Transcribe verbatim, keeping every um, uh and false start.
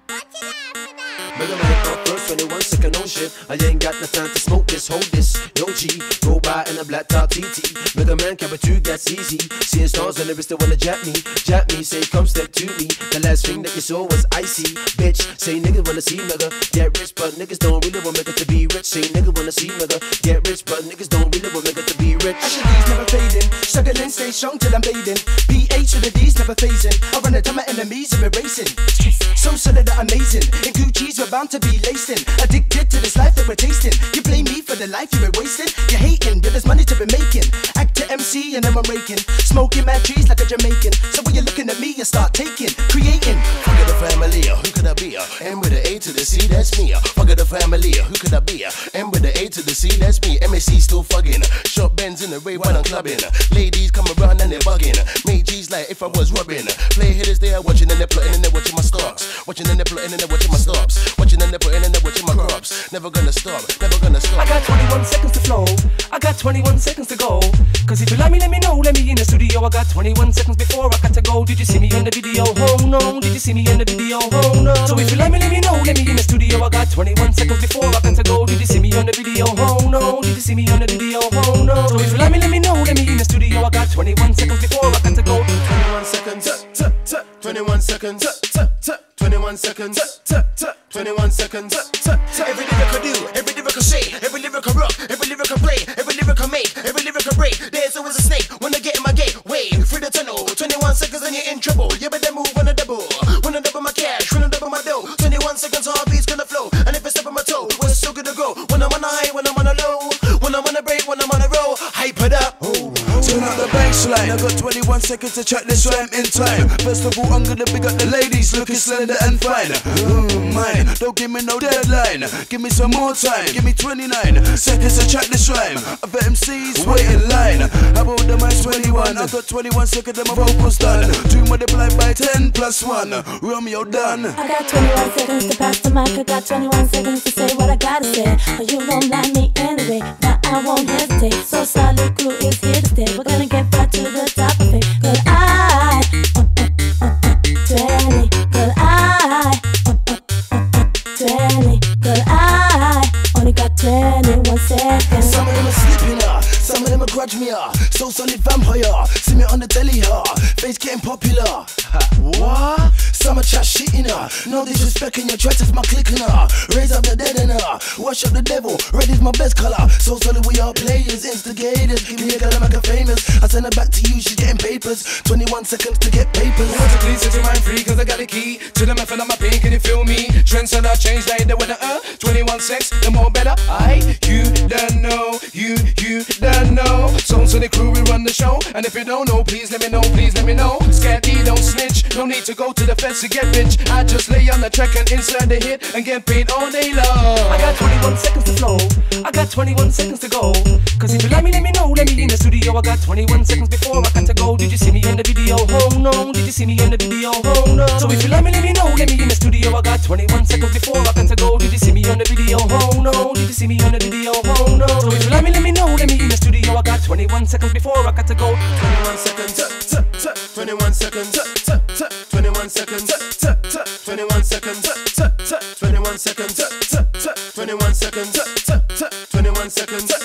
Mega Man up first, twenty-one second on shit. I ain't got no time to smoke this, hold this. Yo G, go by in a black top T T. Mega Man Kappa two, that's easy. Seeing stars on the wrist, they wanna jap me. Jap me, say come step to me. The last thing that you saw was icy. Bitch, say niggas wanna see Mega get rich, but niggas don't really want Mega to be rich. Say niggas wanna see Mega get rich, but niggas don't really want Mega to be rich. Asher D's never fading, struggling, stay strong till I'm bathing. P H to the D's never phasing. I run the time my enemies are erasing. So solid that amazing. In Gucci's we're bound to be lacing. Addicted to this life that we're tasting. You blame me for the life you were wasting. You're hating, but there's money to be making. Actor M C and then I'm raking. Smoking mad trees like a Jamaican. So when you're looking at me, you start taking, creating. Fuck the family, who could I be? M with the A to the C, that's me. Fuck the family, who could I be? M with the A to the C, that's me. M S C still fucking. Short Benz in the Ray when I'm clubbing. Ladies come around and they're bugging. Make G's like if I was robbing. Play hitters they are watching and they're plotting and they're watching my stocks. Watching and they're plotting and they're watching my stops. Watching and they're plotting and they're watching my crops. Never gonna stop, never gonna stop. I got twenty-one seconds to flow. I got twenty-one seconds to go. Cause if you like me, let me know. Let me in the studio. I got twenty-one seconds before I got to go. Did you see me in the video? Oh no. Did you see me in the video? Oh no. So if you like me, let me know. Let me in the studio. I got twenty-one seconds before I got to go. Did you see me on the video? Oh no. Did you see me on the video? Oh no. So if you like me, let me know. Let me in the studio. I got twenty-one seconds before I got to go. twenty-one seconds, twenty-one seconds, twenty-one seconds, twenty-one seconds. Every lyric I do, every lyric I say, every lyric I rock, every lyric I play, every lyric I make, every lyric I break. There's always a snake when I get in my gateway through the tunnel. twenty-one seconds and you're in trouble. You better move on a double, wanna double my cash, wanna double my dough. twenty-one seconds, heartbeat's gonna flow, and if I step on my toe, we're still gonna go. When I'm on a high, when I'm on a low, when I'm on a break, when I'm on a roll, hype it up. Oh. Turn out the baseline. I got twenty-one seconds to track this rhyme in time. First of all, I'm gonna big up the ladies looking slender and fine. Mm, mine, don't give me no deadline. Give me some more time. Give me twenty-nine seconds to track this rhyme. Other M Cs wait in line. How about the mine's twenty-one? I got twenty-one seconds and my vocals done. Two multiplied by ten plus one. Romeo done. I got twenty-one seconds to pass the mic. I got twenty-one seconds to say what I gotta say. But you don't like me anyway. Now I won't hesitate. So Solid Crew is here to stay. We're gonna get back to the top of it. Cause I uh, uh, uh, uh, twenty. Cause I uh, uh, uh, uh, twenty. Cause I only got twenty-one seconds. Some of them are sleeping, uh, some of them are grudge me, uh, so solid vampire. See me on the telly, uh, face getting popular. What? Some are chat shitting, uh, no disrespect in your try to my clicking, uh, raise up the dead and uh, wash up the devil. Red is my best color, so solid we are players, instigators. Give me a girl and make her famous. I send her back to you, she's getting papers. twenty-one seconds to get papers. Want to please set your mind free, cause I got the key to the method of my pain, can you feel me? Trends are not changed like the weather, uh twenty-one sex, the more better. I, you don't know, you, you don't know. So to the crew, we run the show. And if you don't know, please let me know, please let me know. Scatty, don't snitch, no need to go to the fence to get rich. I just lay on the track and insert the hit and get paid all day long. I got twenty-one seconds to flow. I got twenty-one seconds to go. Cause if you like me, let me know. Let me in the studio. I got twenty-one seconds before I got to go. Did you see me in the video? Oh no. Did you see me in the video? Oh no. So if you like me, let me know. Let me in the studio. I got twenty-one seconds before I got to go. Did you see me on the video? Oh no. Did you see me on the video? Oh no. So if you like me, let me know. Let me in the studio. I got twenty-one seconds before I got to go. twenty-one seconds, twenty-one seconds, twenty-one seconds, twenty-one seconds, twenty-one seconds, twenty-one seconds, twenty-one seconds, twenty-one seconds.